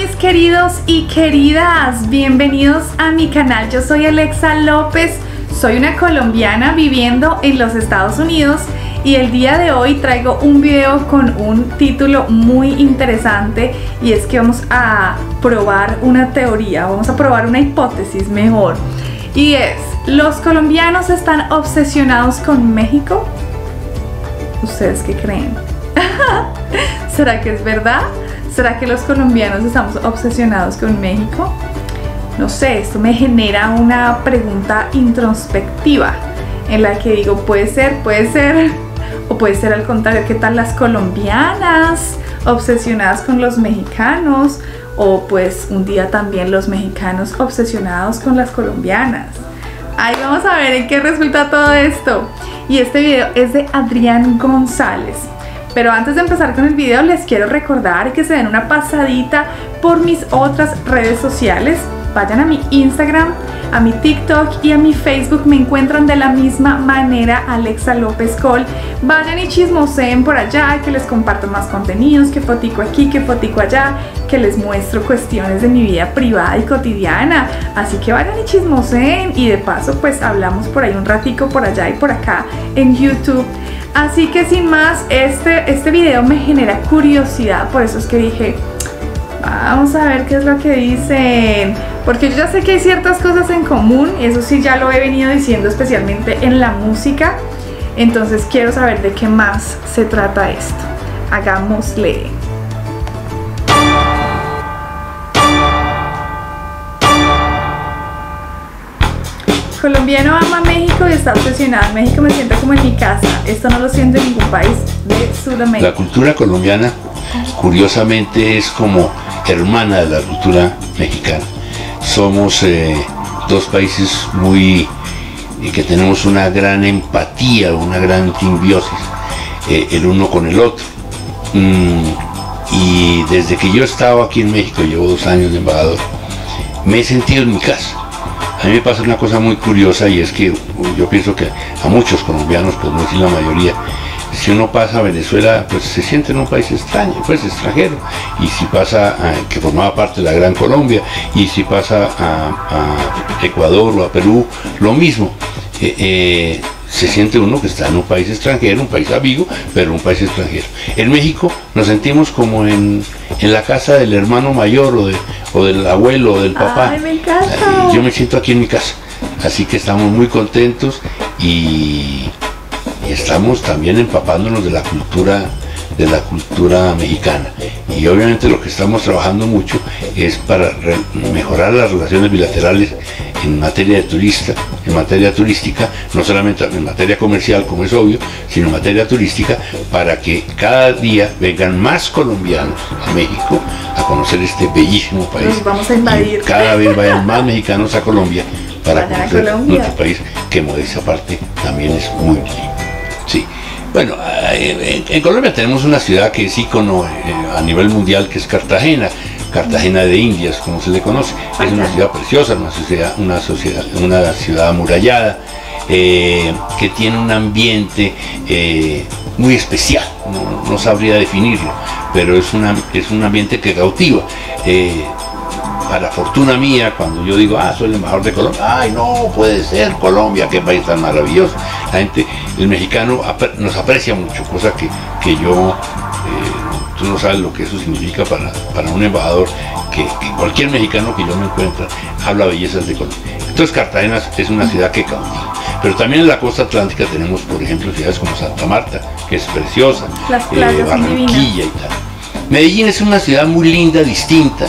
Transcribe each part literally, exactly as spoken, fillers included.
mis queridos y queridas, bienvenidos a mi canal. Yo soy Alexa López, soy una colombiana viviendo en los Estados Unidos y el día de hoy traigo un video con un título muy interesante y es que vamos a probar una teoría, vamos a probar una hipótesis mejor, y es: ¿los colombianos están obsesionados con México? ¿Ustedes qué creen? ¿Será que es verdad? ¿Será que los colombianos estamos obsesionados con México? No sé, esto me genera una pregunta introspectiva en la que digo, puede ser, puede ser, o puede ser al contrario. ¿Qué tal las colombianas obsesionadas con los mexicanos? O pues un día también los mexicanos obsesionados con las colombianas. Ahí vamos a ver en qué resulta todo esto. Y este video es de Adrián González. Pero antes de empezar con el video les quiero recordar que se den una pasadita por mis otras redes sociales. Vayan a mi Instagram, a mi TikTok y a mi Facebook, me encuentran de la misma manera, Alexa López Col. Vayan y chismoseen por allá, que les comparto más contenidos, que fotico aquí, que fotico allá, que les muestro cuestiones de mi vida privada y cotidiana. Así que vayan y chismoseen y de paso pues hablamos por ahí un ratico por allá y por acá en YouTube. Así que sin más, este, este video me genera curiosidad, por eso es que dije, vamos a ver qué es lo que dicen, porque yo ya sé que hay ciertas cosas en común, y eso sí ya lo he venido diciendo especialmente en la música. Entonces quiero saber de qué más se trata esto. Hagámosle. Colombiano ama México y está obsesionado. En México me siento como en mi casa. Esto no lo siento en ningún país de Sudamérica. La cultura colombiana, curiosamente, es como hermana de la cultura mexicana. Somos eh, dos países muy eh, que tenemos una gran empatía, una gran simbiosis eh, el uno con el otro. Mm, y desde que yo he estado aquí en México, llevo dos años de embajador, me he sentido en mi casa. A mí me pasa una cosa muy curiosa, y es que yo pienso que a muchos colombianos, por no decir la mayoría, si uno pasa a Venezuela, pues se siente en un país extraño, pues extranjero. Y si pasa, a, que formaba parte de la Gran Colombia, y si pasa a, a Ecuador o a Perú, lo mismo. Eh, eh, se siente uno que está en un país extranjero, un país amigo, pero un país extranjero. En México nos sentimos como en, en la casa del hermano mayor, o, de, o del abuelo, o del papá. Ay, me encanta. Yo me siento aquí en mi casa, así que estamos muy contentos y, y estamos también empapándonos de la cultura de la cultura mexicana. Y obviamente lo que estamos trabajando mucho es para re mejorar las relaciones bilaterales en materia de turista, en materia turística, no solamente en materia comercial, como es obvio, sino en materia turística, para que cada día vengan más colombianos a México a conocer este bellísimo país. Nos vamos a invadir. Y cada vez vayan más mexicanos a Colombia para Vayan a conocer Colombia. nuestro país, que modestia aparte también es muy lindo. Sí. Bueno, en, en Colombia tenemos una ciudad que es ícono eh, a nivel mundial, que es Cartagena, Cartagena de Indias, como se le conoce. Es una ciudad preciosa, una, sociedad, una, sociedad, una ciudad amurallada, eh, que tiene un ambiente eh, muy especial, no, no sabría definirlo, pero es, una, es un ambiente que cautiva. Eh, Para fortuna mía, cuando yo digo, ah, soy el embajador de Colombia, ay, no puede ser, Colombia, qué país tan maravilloso. La gente, el mexicano nos aprecia mucho, cosa que, que yo, eh, tú no sabes lo que eso significa para, para un embajador, que, que cualquier mexicano que yo me encuentre habla bellezas de Colombia. Entonces Cartagena es una ciudad que cautiva. Pero también en la costa atlántica tenemos, por ejemplo, ciudades como Santa Marta, que es preciosa, Las playas eh, Barranquilla divinas. y tal. Medellín es una ciudad muy linda, distinta,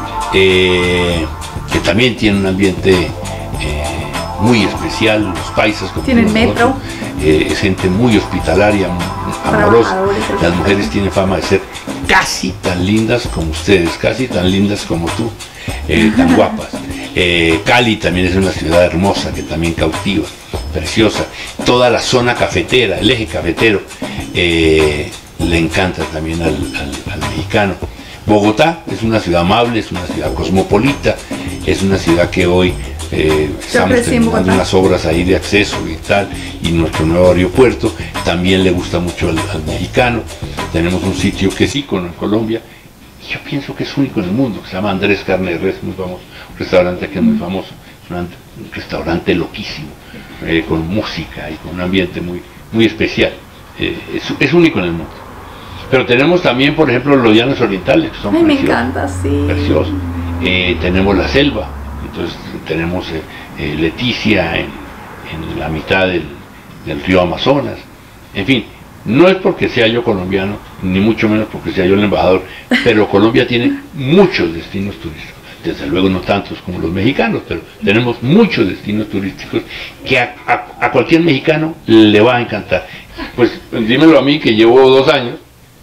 Eh, que también tiene un ambiente eh, muy especial. Los paisas, como tienen metro, eh, es gente muy hospitalaria, muy amorosa. Las mujeres tienen fama de ser casi tan lindas como ustedes, casi tan lindas como tú, eh, tan guapas. eh, Cali también es una ciudad hermosa, que también cautiva, preciosa. Toda la zona cafetera, el eje cafetero, eh, le encanta también al, al, al mexicano. Bogotá es una ciudad amable, es una ciudad cosmopolita, es una ciudad que hoy eh, estamos terminando unas obras ahí de acceso y tal, y nuestro nuevo aeropuerto también le gusta mucho al, al mexicano. Tenemos un sitio que es ícono en Colombia, yo pienso que es único en el mundo, que se llama Andrés Carne de Res, muy famoso, un restaurante que es muy famoso, un restaurante loquísimo, eh, con música y con un ambiente muy, muy especial, eh, es, es único en el mundo. Pero tenemos también, por ejemplo, los llanos orientales, que son Ay, preciosos, me encanta, sí. preciosos. Eh, tenemos la selva, entonces tenemos eh, eh, Leticia en, en la mitad del, del río Amazonas, en fin. No es porque sea yo colombiano, ni mucho menos porque sea yo el embajador, pero Colombia tiene muchos destinos turísticos. Desde luego no tantos como los mexicanos, pero tenemos muchos destinos turísticos que a, a, a cualquier mexicano le va a encantar. Pues dímelo a mí, que llevo dos años,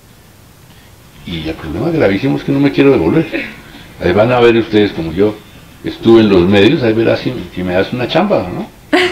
y el problema gravísimo es que no me quiero devolver. Ahí van a ver ustedes, como yo estuve en los medios, ahí verás si, si me das una chamba, ¿no?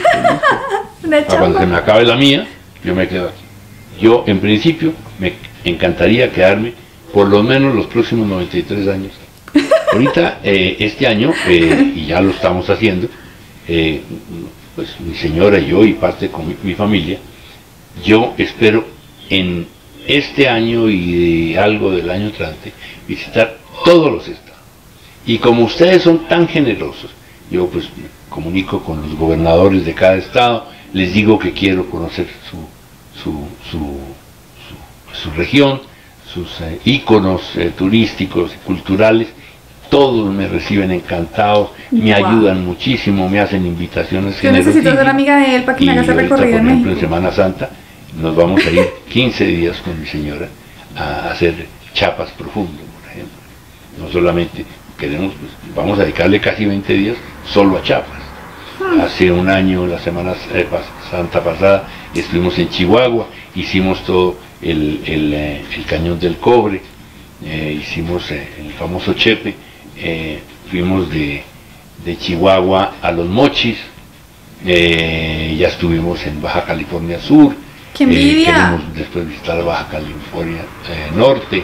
Una chamba. Cuando se me acabe la mía, yo me quedo aquí. Yo, en principio, me encantaría quedarme por lo menos los próximos noventa y tres años. Ahorita, eh, este año, eh, y ya lo estamos haciendo, eh, pues mi señora y yo, y parte con mi, mi familia, yo espero en este año y de algo del año entrante visitar todos los estados. Y como ustedes son tan generosos, yo pues me comunico con los gobernadores de cada estado, les digo que quiero conocer su Su, su, su, su región, sus eh, íconos eh, turísticos y culturales, todos me reciben encantados, me wow. ayudan muchísimo, me hacen invitaciones. Yo necesito ser amiga de él para que me haga ese recorrido en México. Por ejemplo, en Semana Santa nos vamos a ir quince días con mi señora a hacer Chiapas profundo, por ejemplo. No solamente queremos, pues, vamos a dedicarle casi veinte días solo a Chiapas. Hace un año, la Semana eh, Santa pasada, estuvimos en Chihuahua, hicimos todo el, el, eh, el Cañón del Cobre, eh, hicimos eh, el famoso Chepe, eh, fuimos de, de Chihuahua a Los Mochis, eh, ya estuvimos en Baja California Sur, ¡qué envidia! Eh, queremos después visitar Baja California eh, Norte,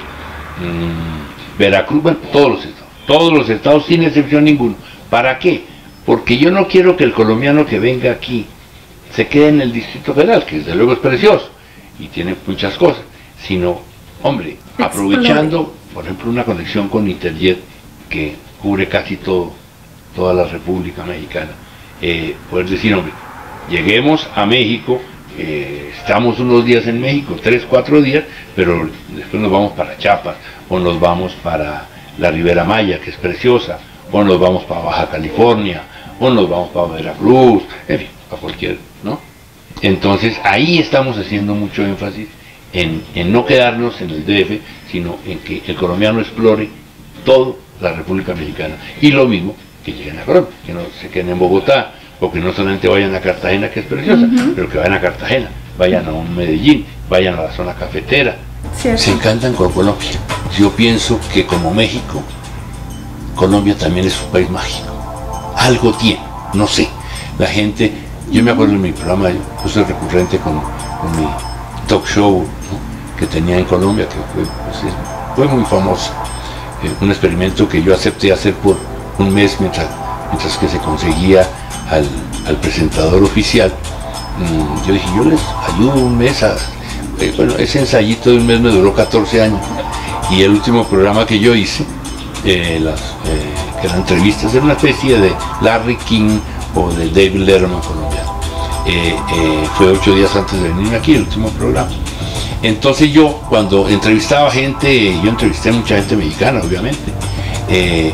mmm, Veracruz, bueno, todos los estados, todos los estados sin excepción ninguno. ¿Para qué? Porque yo no quiero que el colombiano que venga aquí se quede en el Distrito Federal, que desde luego es precioso y tiene muchas cosas, sino, hombre, aprovechando, por ejemplo, una conexión con Interjet que cubre casi todo, toda la República Mexicana, eh, poder decir, hombre, lleguemos a México, eh, estamos unos días en México, tres, cuatro días, pero después nos vamos para Chiapas, o nos vamos para la Ribera Maya, que es preciosa, o nos vamos para Baja California, o nos vamos para Veracruz, en fin, para cualquier, ¿no? Entonces ahí estamos haciendo mucho énfasis en, en no quedarnos en el D F, sino en que el colombiano explore toda la República Mexicana. Y lo mismo, que lleguen a Colombia, que no se queden en Bogotá, o que no solamente vayan a Cartagena, que es preciosa, uh-huh. pero que vayan a Cartagena, vayan a un Medellín, vayan a la zona cafetera. ¿Cierto? Se encantan con Colombia. Yo pienso que como México, Colombia también es un país mágico. Algo tiene, no sé. La gente, yo me acuerdo de mi programa, yo soy recurrente con, con mi talk show, ¿no? que tenía en Colombia, que fue, pues, fue muy famoso. Eh, un experimento que yo acepté hacer por un mes mientras, mientras que se conseguía al, al presentador oficial. Mm, yo dije, yo les ayudo un mes a... Eh, bueno, ese ensayito de un mes me duró catorce años. Y el último programa que yo hice, eh, las, eh, que eran entrevistas, era una especie de Larry King o de David Letterman colombiano. Eh, eh, fue ocho días antes de venirme aquí, el último programa. Entonces yo, cuando entrevistaba gente, yo entrevisté a mucha gente mexicana, obviamente, eh,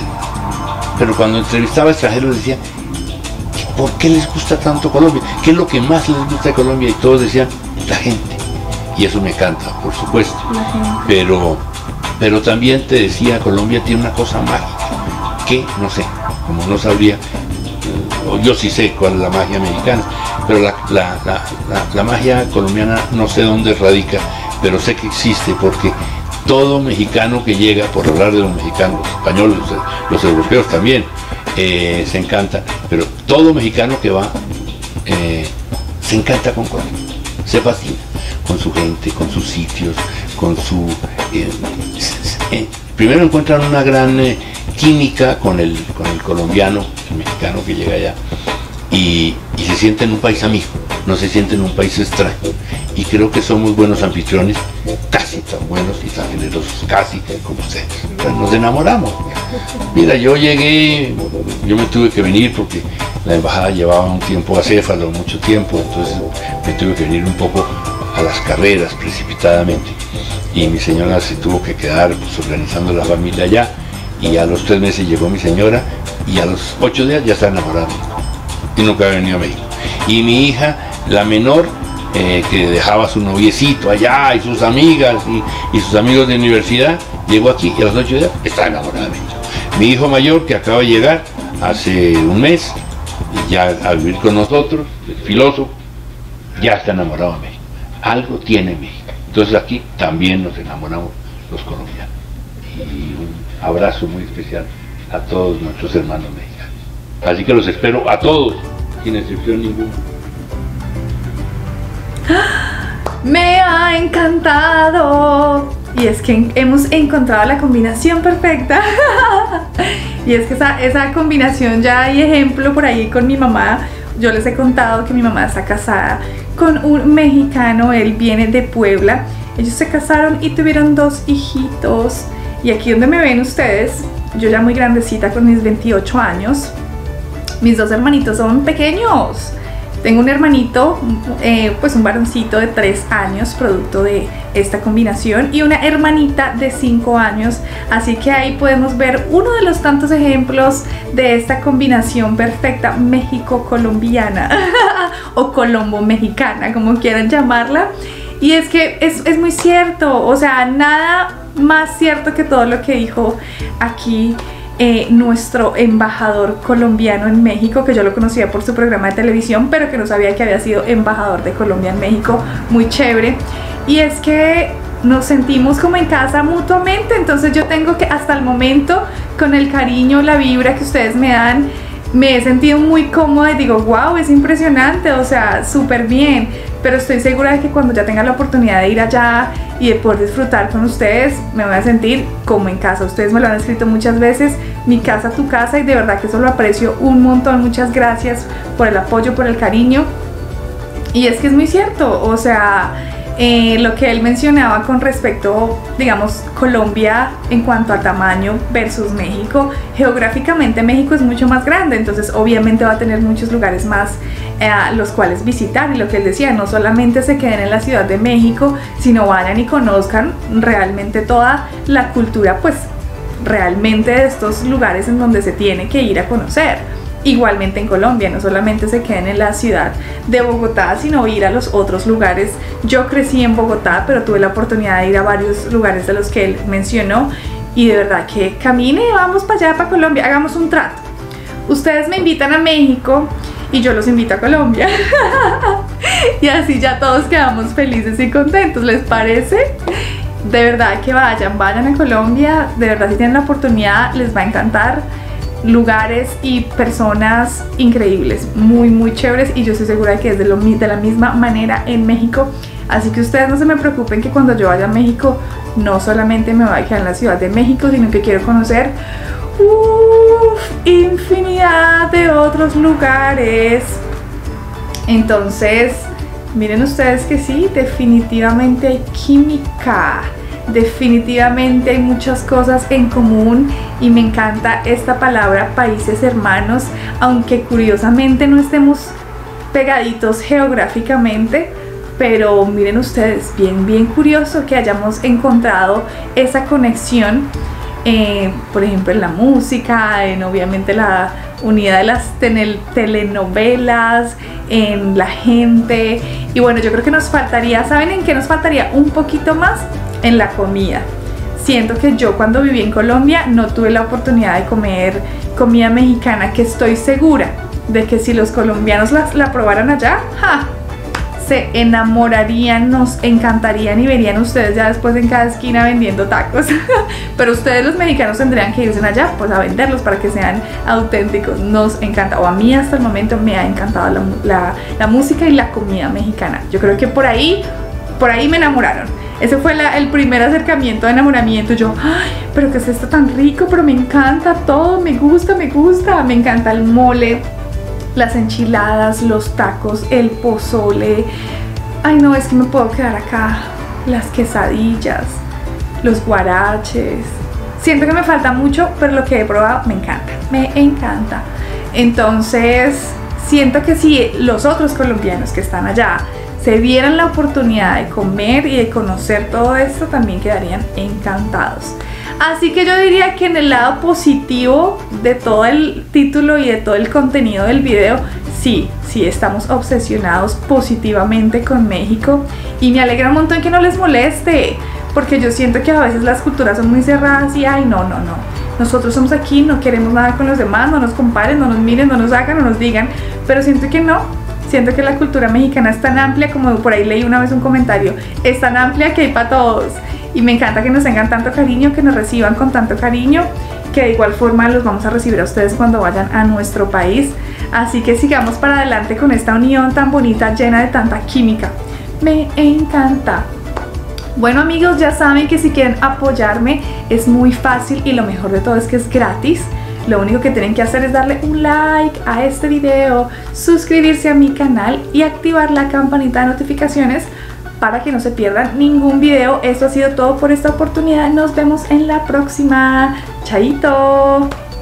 pero cuando entrevistaba a extranjeros decía, ¿por qué les gusta tanto Colombia? ¿Qué es lo que más les gusta de Colombia? Y todos decían, la gente. Y eso me encanta, por supuesto. Pero, pero también te decía, Colombia tiene una cosa mágica, que no sé, como no sabría, o yo sí sé cuál es la magia mexicana, pero la, la, la, la, la magia colombiana no sé dónde radica, pero sé que existe porque todo mexicano que llega, por hablar de los mexicanos, los españoles, los, los europeos también, eh, se encanta, pero todo mexicano que va eh, se encanta con Colombia, se fascina con su gente, con sus sitios, con su... Eh, eh, primero encuentran una gran eh, química con el, con el colombiano, el mexicano que llega allá, y, y se siente en un país amigo, no se siente en un país extraño. Y creo que somos buenos anfitriones casi tan buenos y tan generosos, casi como ustedes. Entonces nos enamoramos. Mira, yo llegué, yo me tuve que venir porque la embajada llevaba un tiempo acéfalo, mucho tiempo, entonces me tuve que venir un poco a las carreras precipitadamente. Y mi señora se tuvo que quedar pues, organizando la familia allá, y a los tres meses llegó mi señora, y a los ocho días ya está enamorada de México, y nunca había venido a México. Y mi hija, la menor, eh, que dejaba a su noviecito allá, y sus amigas, y, y sus amigos de universidad, llegó aquí, y a los ocho días está enamorada de México. Mi hijo mayor, que acaba de llegar hace un mes, ya a vivir con nosotros, el filósofo, ya está enamorado de México. Algo tiene México. Entonces aquí también nos enamoramos los colombianos. Y un abrazo muy especial a todos nuestros hermanos mexicanos. Así que los espero a todos, sin excepción ninguna. Me ha encantado. Y es que hemos encontrado la combinación perfecta. Y es que esa, esa combinación, ya hay ejemplo por ahí con mi mamá. Yo les he contado que mi mamá está casada con un mexicano, él viene de Puebla. Ellos se casaron y tuvieron dos hijitos. Y aquí donde me ven ustedes, yo ya muy grandecita con mis veintiocho años, mis dos hermanitos son pequeños. Tengo un hermanito, eh, pues un varoncito de tres años, producto de esta combinación, y una hermanita de cinco años. Así que ahí podemos ver uno de los tantos ejemplos de esta combinación perfecta México-colombiana o colombo-mexicana, como quieran llamarla. Y es que es, es muy cierto, o sea, nada más cierto que todo lo que dijo aquí Eh, nuestro embajador colombiano en México, que yo lo conocía por su programa de televisión, pero que no sabía que había sido embajador de Colombia en México. Muy chévere. Y es que nos sentimos como en casa mutuamente. Entonces yo tengo que, hasta el momento, con el cariño, la vibra que ustedes me dan, me he sentido muy cómoda y digo, wow, es impresionante, o sea, súper bien. Pero estoy segura de que cuando ya tenga la oportunidad de ir allá y de poder disfrutar con ustedes, me voy a sentir como en casa. Ustedes me lo han escrito muchas veces, mi casa, tu casa, y de verdad que eso lo aprecio un montón. Muchas gracias por el apoyo, por el cariño. Y es que es muy cierto, o sea, eh, lo que él mencionaba con respecto, digamos, Colombia en cuanto a tamaño versus México. Geográficamente México es mucho más grande, entonces obviamente va a tener muchos lugares más eh, los cuales visitar. Y lo que él decía, no solamente se queden en la Ciudad de México, sino vayan y conozcan realmente toda la cultura, pues realmente de estos lugares en donde se tiene que ir a conocer. Igualmente en Colombia, no solamente se queden en la ciudad de Bogotá, sino ir a los otros lugares. Yo crecí en Bogotá, pero tuve la oportunidad de ir a varios lugares de los que él mencionó, y de verdad que camine, vamos para allá, para Colombia, hagamos un trato. Ustedes me invitan a México y yo los invito a Colombia. Y así ya todos quedamos felices y contentos, ¿les parece? De verdad que vayan, vayan a Colombia, de verdad si tienen la oportunidad les va a encantar. Lugares y personas increíbles, muy muy chéveres, y yo estoy segura de que es de, lo, de la misma manera en México. Así que ustedes no se me preocupen que cuando yo vaya a México no solamente me voy a quedar en la Ciudad de México, sino que quiero conocer uf, infinidad de otros lugares. Entonces miren ustedes que sí, definitivamente hay química. Definitivamente hay muchas cosas en común, y me encanta esta palabra países hermanos, aunque curiosamente no estemos pegaditos geográficamente. Pero miren ustedes, bien bien curioso que hayamos encontrado esa conexión, eh, por ejemplo en la música, en obviamente la unidad de las telenovelas, en la gente. Y bueno, yo creo que nos faltaría, ¿saben en qué nos faltaría un poquito más? En la comida. Siento que yo cuando viví en Colombia no tuve la oportunidad de comer comida mexicana, que estoy segura de que si los colombianos la, la probaran allá, ¡ja!, se enamorarían, nos encantarían, y verían ustedes ya después en cada esquina vendiendo tacos. Pero ustedes los mexicanos tendrían que irse allá pues a venderlos para que sean auténticos. Nos encanta, o a mí hasta el momento me ha encantado la, la, la música y la comida mexicana. Yo creo que por ahí, por ahí me enamoraron. Ese fue la, el primer acercamiento de enamoramiento. Yo, ay, pero ¿qué es esto tan rico? Pero me encanta todo, me gusta, me gusta. Me encanta el mole, las enchiladas, los tacos, el pozole. Ay no, es que me puedo quedar acá las quesadillas, los guaraches. Siento que me falta mucho, pero lo que he probado me encanta, me encanta. Entonces, siento que si los otros colombianos que están allá se dieran la oportunidad de comer y de conocer todo esto, también quedarían encantados. Así que yo diría que en el lado positivo de todo el título y de todo el contenido del video, sí, sí estamos obsesionados positivamente con México, y me alegra un montón que no les moleste, porque yo siento que a veces las culturas son muy cerradas y ay, no, no, no, nosotros somos aquí, no queremos nada con los demás, no nos comparen, no nos miren, no nos hagan, no nos digan, pero siento que no. Siento que la cultura mexicana es tan amplia, como por ahí leí una vez un comentario, es tan amplia que hay para todos. Y me encanta que nos tengan tanto cariño, que nos reciban con tanto cariño, que de igual forma los vamos a recibir a ustedes cuando vayan a nuestro país. Así que sigamos para adelante con esta unión tan bonita, llena de tanta química. Me encanta. Bueno amigos, ya saben que si quieren apoyarme es muy fácil y lo mejor de todo es que es gratis. Lo único que tienen que hacer es darle un like a este video, suscribirse a mi canal y activar la campanita de notificaciones para que no se pierdan ningún video. Esto ha sido todo por esta oportunidad. Nos vemos en la próxima. Chaito.